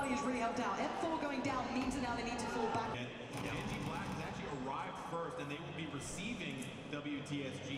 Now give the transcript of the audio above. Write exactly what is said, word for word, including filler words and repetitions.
Bali has really helped out. F four going down means that now they need to fall back. Genji Black has actually arrived first, and they will be receiving W T S G.